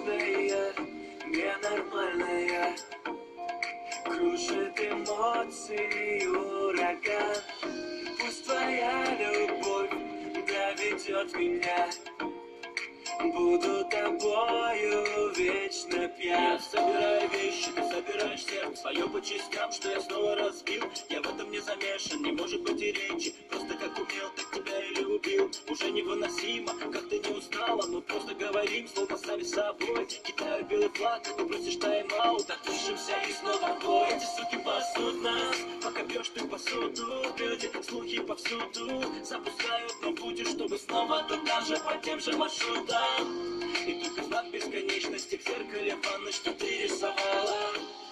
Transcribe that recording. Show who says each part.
Speaker 1: вечная, ненормальная, кружит эмоции ураган. Пусть твоя любовь доведет меня, буду тобою вечно пьян.
Speaker 2: Я собираю вещи, ты собираешь сердце свое по частям, что я снова разбил. Я в этом не замешан, не может быть и речи. Просто как умел, так тебя и любил. Уже невыносимо, как ты не устала. Мы просто говорим, словно сами собой. Кидаю белый флаг, ты просишь тайм-аут. Отпишемся и снова бой. Эти суки пасут нас, пока бьешь ты посуду. Люди, слухи повсюду запускают, но будешь, чтобы снова туда же, по тем же маршрутам. И только знак бесконечности в зеркале ванны, что ты рисовала.